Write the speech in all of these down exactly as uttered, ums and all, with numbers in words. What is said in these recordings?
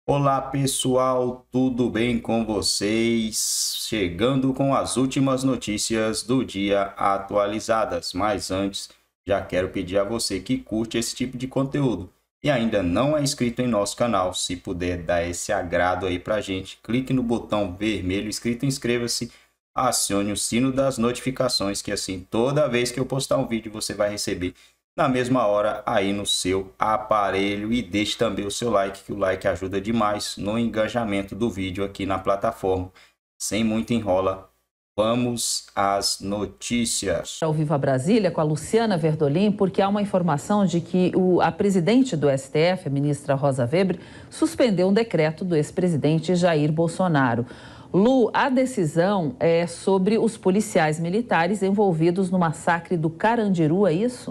Olá pessoal, tudo bem com vocês? Chegando com as últimas notícias do dia atualizadas, mas antes já quero pedir a você que curte esse tipo de conteúdo e ainda não é inscrito em nosso canal, se puder dar esse agrado aí pra gente, clique no botão vermelho escrito inscreva-se, acione o sino das notificações que assim toda vez que eu postar um vídeo você vai receber na mesma hora aí no seu aparelho e deixe também o seu like, que o like ajuda demais no engajamento do vídeo aqui na plataforma. Sem muita enrola, vamos às notícias. Ao vivo a Brasília com a Luciana Verdolim, porque há uma informação de que o, a presidente do S T F, a ministra Rosa Weber, suspendeu um decreto do ex-presidente Jair Bolsonaro. Lu, a decisão é sobre os policiais militares envolvidos no massacre do Carandiru, é isso?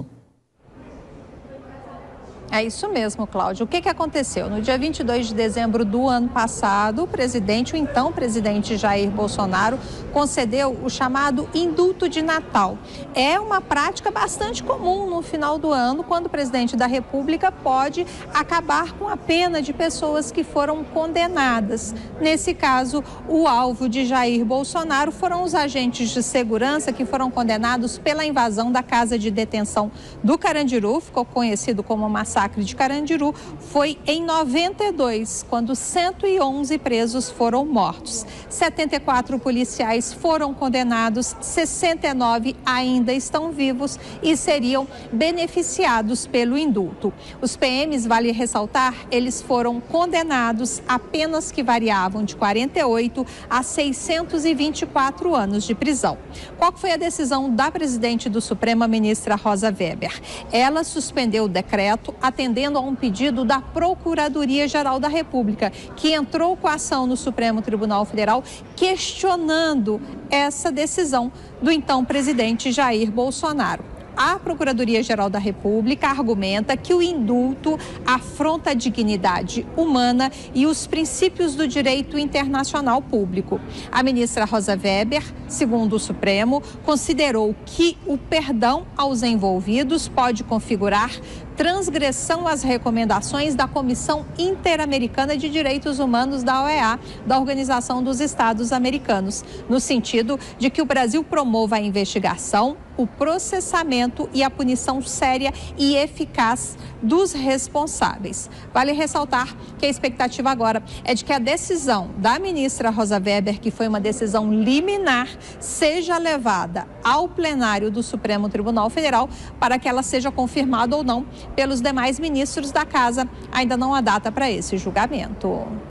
É isso mesmo, Cláudio. O que, que aconteceu? No dia vinte e dois de dezembro do ano passado, o presidente, o então presidente Jair Bolsonaro, concedeu o chamado indulto de Natal. É uma prática bastante comum no final do ano, quando o presidente da República pode acabar com a pena de pessoas que foram condenadas. Nesse caso, o alvo de Jair Bolsonaro foram os agentes de segurança que foram condenados pela invasão da casa de detenção do Carandiru, ficou conhecido como massacre de Carandiru. Foi em noventa e dois, quando cento e onze presos foram mortos. setenta e quatro policiais foram condenados, sessenta e nove ainda estão vivos e seriam beneficiados pelo indulto. Os P Ms, vale ressaltar, eles foram condenados a penas que variavam de quarenta e oito a seiscentos e vinte e quatro anos de prisão. Qual foi a decisão da presidente do Supremo, a ministra Rosa Weber? Ela suspendeu o decreto atendendo a um pedido da Procuradoria-Geral da República, que entrou com a ação no Supremo Tribunal Federal questionando essa decisão do então presidente Jair Bolsonaro. A Procuradoria-Geral da República argumenta que o indulto afronta a dignidade humana e os princípios do direito internacional público. A ministra Rosa Weber, segundo o Supremo, considerou que o perdão aos envolvidos pode configurar transgressão às recomendações da Comissão Interamericana de Direitos Humanos da O E A, da Organização dos Estados Americanos, no sentido de que o Brasil promova a investigação, o processamento e a punição séria e eficaz dos responsáveis. Vale ressaltar que a expectativa agora é de que a decisão da ministra Rosa Weber, que foi uma decisão liminar, seja levada ao plenário do Supremo Tribunal Federal para que ela seja confirmada ou não pelos demais ministros da casa. Ainda não há data para esse julgamento.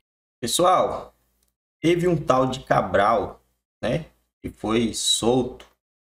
Pessoal, teve um tal de Cabral, né, que foi solto.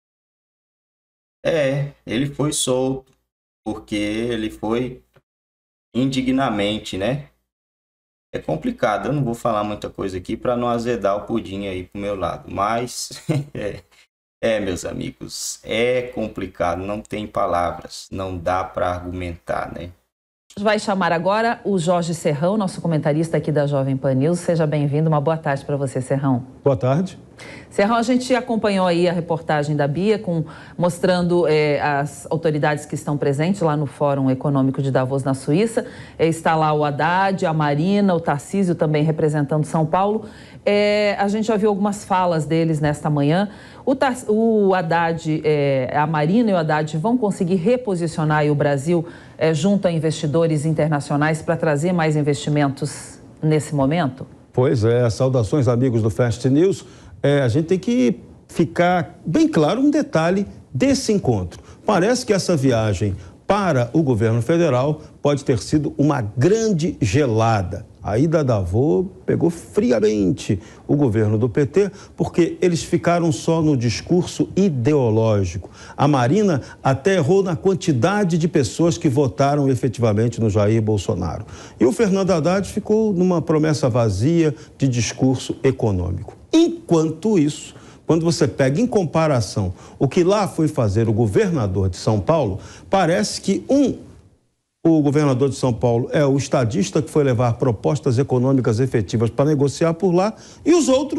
É, ele foi solto porque ele foi indignamente, né? É complicado, eu não vou falar muita coisa aqui para não azedar o pudim aí pro meu lado, mas é, é, meus amigos, é complicado, não tem palavras, não dá para argumentar, né? Vai chamar agora o Jorge Serrão, nosso comentarista aqui da Jovem Pan News. Seja bem-vindo, uma boa tarde para você, Serrão. Boa tarde. Serrão, a gente acompanhou aí a reportagem da Bia, com, mostrando eh, as autoridades que estão presentes lá no Fórum Econômico de Davos, na Suíça. Eh, está lá o Haddad, a Marina, o Tarcísio também representando São Paulo. Eh, a gente já viu algumas falas deles nesta manhã. O, Tar o Haddad, eh, a Marina e o Haddad vão conseguir reposicionar aí o Brasil eh, junto a investidores internacionais para trazer mais investimentos nesse momento? Pois é, saudações amigos do Fast News. É, a gente tem que ficar bem claro um detalhe desse encontro. Parece que essa viagem para o governo federal pode ter sido uma grande gelada. A ida da Davos pegou friamente o governo do P T, porque eles ficaram só no discurso ideológico. A Marina até errou na quantidade de pessoas que votaram efetivamente no Jair Bolsonaro. E o Fernando Haddad ficou numa promessa vazia de discurso econômico. Enquanto isso, quando você pega em comparação o que lá foi fazer o governador de São Paulo, parece que um, o governador de São Paulo é o estadista que foi levar propostas econômicas efetivas para negociar por lá, e os outros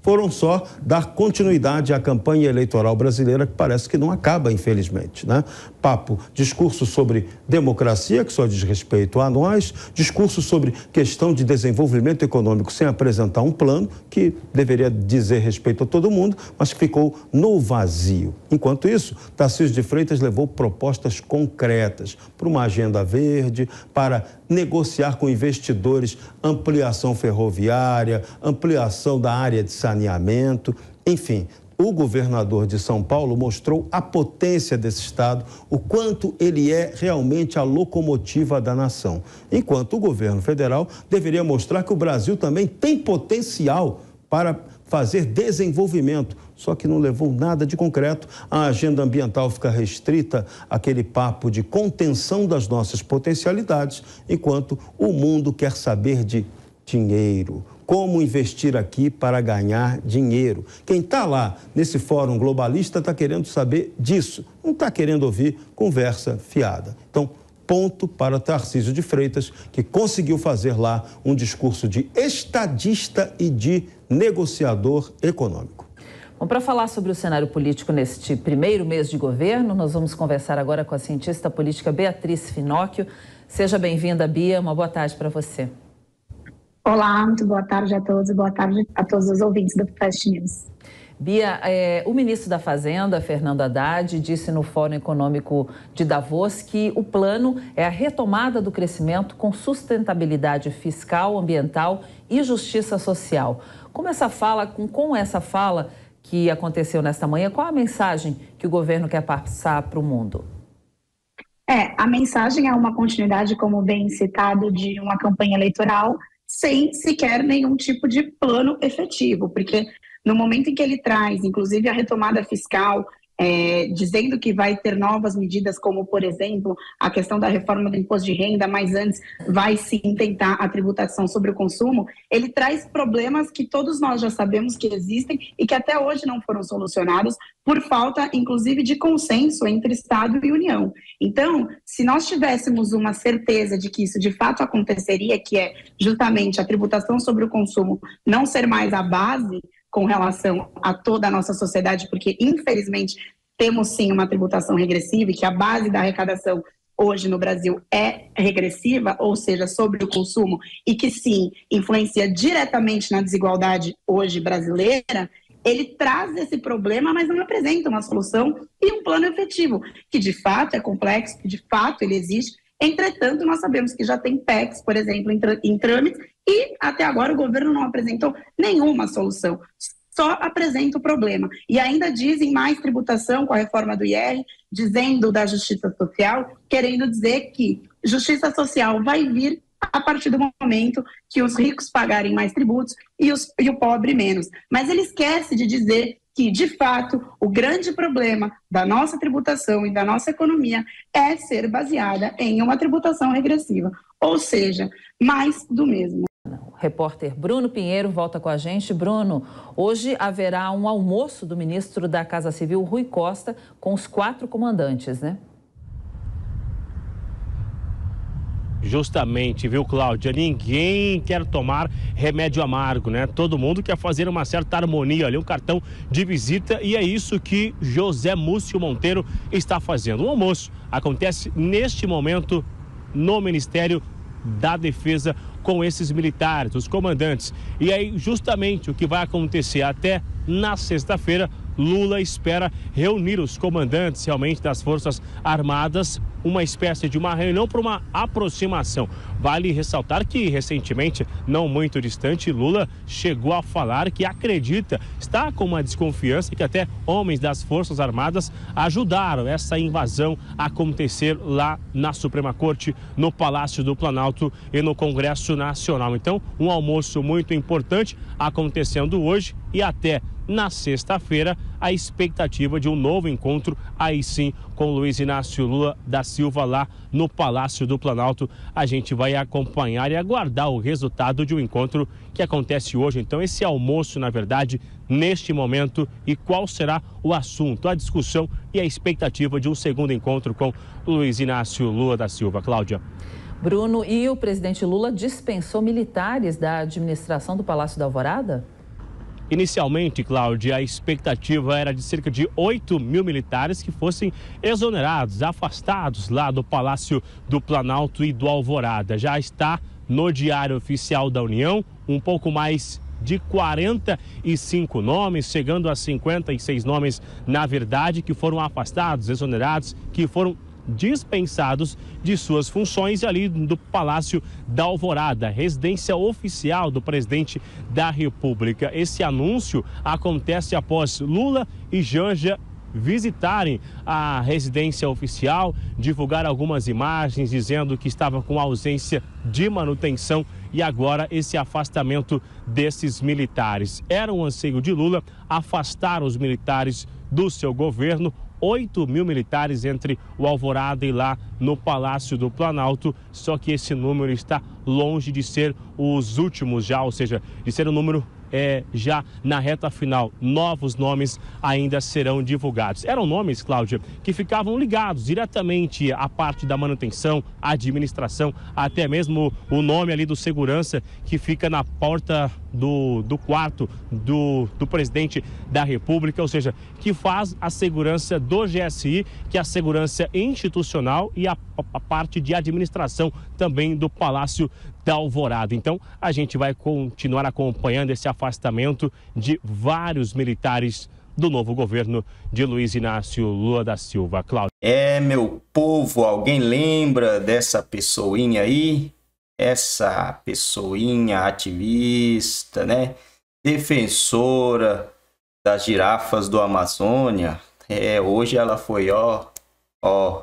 foram só dar continuidade à campanha eleitoral brasileira, que parece que não acaba, infelizmente, né? Papo, discurso sobre democracia, que só diz respeito a nós, discurso sobre questão de desenvolvimento econômico sem apresentar um plano, que deveria dizer respeito a todo mundo, mas que ficou no vazio. Enquanto isso, Tarcísio de Freitas levou propostas concretas para uma agenda verde, para negociar com investidores ampliação ferroviária, ampliação da área de saneamento, enfim. O governador de São Paulo mostrou a potência desse estado, o quanto ele é realmente a locomotiva da nação. Enquanto o governo federal deveria mostrar que o Brasil também tem potencial para fazer desenvolvimento, só que não levou nada de concreto. A agenda ambiental fica restrita àquele papo de contenção das nossas potencialidades, enquanto o mundo quer saber de dinheiro. Como investir aqui para ganhar dinheiro? Quem está lá nesse fórum globalista está querendo saber disso, não está querendo ouvir conversa fiada. Então, ponto para Tarcísio de Freitas, que conseguiu fazer lá um discurso de estadista e de negociador econômico. Bom, para falar sobre o cenário político neste primeiro mês de governo, nós vamos conversar agora com a cientista política Beatriz Finocchio. Seja bem-vinda, Bia. Uma boa tarde para você. Olá, muito boa tarde a todos e boa tarde a todos os ouvintes do Fast News. Bia, é, o ministro da Fazenda, Fernando Haddad, disse no Fórum Econômico de Davos que o plano é a retomada do crescimento com sustentabilidade fiscal, ambiental e justiça social. Como essa fala, com, com essa fala que aconteceu nesta manhã, qual a mensagem que o governo quer passar para o mundo? É, a mensagem é uma continuidade, como bem citado, de uma campanha eleitoral sem sequer nenhum tipo de plano efetivo, porque no momento em que ele traz, inclusive, a retomada fiscal, é, dizendo que vai ter novas medidas, como, por exemplo, a questão da reforma do imposto de renda, mas antes vai sim tentar a tributação sobre o consumo, ele traz problemas que todos nós já sabemos que existem e que até hoje não foram solucionados por falta, inclusive, de consenso entre Estado e União. Então, se nós tivéssemos uma certeza de que isso de fato aconteceria, que é justamente a tributação sobre o consumo não ser mais a base com relação a toda a nossa sociedade, porque, infelizmente, temos sim uma tributação regressiva e que a base da arrecadação hoje no Brasil é regressiva, ou seja, sobre o consumo, e que sim, influencia diretamente na desigualdade hoje brasileira, ele traz esse problema, mas não apresenta uma solução e um plano efetivo, que de fato é complexo, que de fato ele existe. Entretanto, nós sabemos que já tem P E Cs, por exemplo, em, em trâmite, e até agora o governo não apresentou nenhuma solução, só apresenta o problema. E ainda dizem mais tributação com a reforma do I R, dizendo da justiça social, querendo dizer que justiça social vai vir a partir do momento que os ricos pagarem mais tributos e, os, e o pobre menos. Mas ele esquece de dizer que, de fato, o grande problema da nossa tributação e da nossa economia é ser baseada em uma tributação regressiva, ou seja, mais do mesmo. O repórter Bruno Pinheiro volta com a gente. Bruno, hoje haverá um almoço do ministro da Casa Civil, Rui Costa, com os quatro comandantes, né? Justamente, viu, Cláudia? Ninguém quer tomar remédio amargo, né? Todo mundo quer fazer uma certa harmonia ali, um cartão de visita, e é isso que José Múcio Monteiro está fazendo. O almoço acontece neste momento no Ministério da Defesa com esses militares, os comandantes. E aí, justamente o que vai acontecer até na sexta-feira, Lula espera reunir os comandantes realmente das Forças Armadas, uma espécie de uma reunião para uma aproximação. Vale ressaltar que recentemente, não muito distante, Lula chegou a falar que acredita, está com uma desconfiança que até homens das Forças Armadas ajudaram essa invasão a acontecer lá na Suprema Corte, no Palácio do Planalto e no Congresso Nacional. Então, um almoço muito importante acontecendo hoje e até na sexta-feira, a expectativa de um novo encontro, aí sim, com Luiz Inácio Lula da Silva lá no Palácio do Planalto. A gente vai acompanhar e aguardar o resultado de um encontro que acontece hoje. Então, esse almoço, na verdade, neste momento, e qual será o assunto, a discussão e a expectativa de um segundo encontro com Luiz Inácio Lula da Silva. Cláudia. Bruno, e o presidente Lula dispensou militares da administração do Palácio da Alvorada? Inicialmente, Cláudia, a expectativa era de cerca de oito mil militares que fossem exonerados, afastados lá do Palácio do Planalto e do Alvorada. Já está no Diário Oficial da União um pouco mais de quarenta e cinco nomes, chegando a cinquenta e seis nomes, na verdade, que foram afastados, exonerados, que foram dispensados de suas funções ali do Palácio da Alvorada, residência oficial do presidente da República. Esse anúncio acontece após Lula e Janja visitarem a residência oficial, divulgar algumas imagens dizendo que estava com ausência de manutenção e agora esse afastamento desses militares. Era um anseio de Lula afastar os militares do seu governo, oito mil militares entre o Alvorada e lá no Palácio do Planalto, só que esse número está longe de ser os últimos já, ou seja, de ser um número é, já na reta final. Novos nomes ainda serão divulgados. Eram nomes, Cláudia, que ficavam ligados diretamente à parte da manutenção, administração, até mesmo o nome ali do segurança que fica na porta do, do quarto do, do presidente da República, ou seja, que faz a segurança do G S I, que é a segurança institucional e a, a parte de administração também do Palácio da Alvorada. Então, a gente vai continuar acompanhando esse afastamento de vários militares do novo governo de Luiz Inácio Lula da Silva. Cláudio. É, meu povo, alguém lembra dessa pessoinha aí? Essa pessoinha ativista, né? Defensora das girafas do Amazônia. É, hoje ela foi, ó, ó...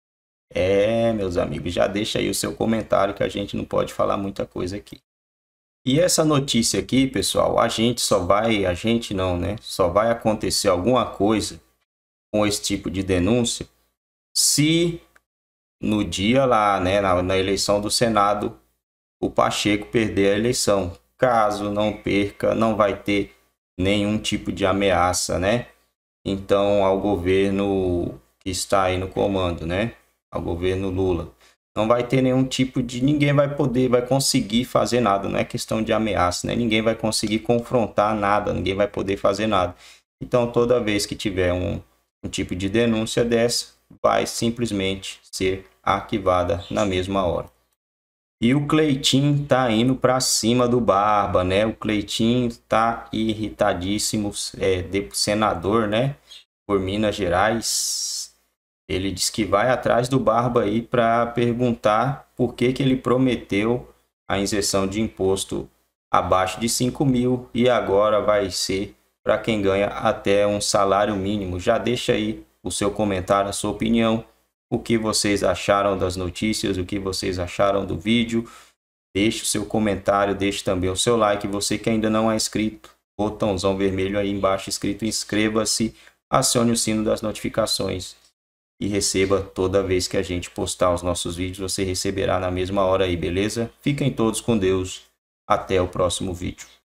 É, meus amigos, já deixa aí o seu comentário que a gente não pode falar muita coisa aqui. E essa notícia aqui, pessoal, a gente só vai, a gente não, né? Só vai acontecer alguma coisa com esse tipo de denúncia se no dia lá, né, na, na eleição do Senado, o Pacheco perder a eleição. Caso não perca, não vai ter nenhum tipo de ameaça, né? Então, ao governo que está aí no comando, né? Ao governo Lula. Não vai ter nenhum tipo de... Ninguém vai poder, vai conseguir fazer nada. Não é questão de ameaça, né? Ninguém vai conseguir confrontar nada. Ninguém vai poder fazer nada. Então, toda vez que tiver um, um tipo de denúncia dessa, vai simplesmente ser arquivada na mesma hora. E o Cleitinho tá indo para cima do Barba, né? O Cleitinho tá irritadíssimo, é, de senador, né? Por Minas Gerais. Ele diz que vai atrás do Barba aí para perguntar por que que ele prometeu a isenção de imposto abaixo de cinco mil e agora vai ser para quem ganha até um salário mínimo. Já deixa aí o seu comentário, a sua opinião, o que vocês acharam das notícias, o que vocês acharam do vídeo. Deixe o seu comentário, deixe também o seu like. Você que ainda não é inscrito, botãozão vermelho aí embaixo escrito inscreva-se, acione o sino das notificações. E receba toda vez que a gente postar os nossos vídeos, você receberá na mesma hora aí, beleza? Fiquem todos com Deus. Até o próximo vídeo.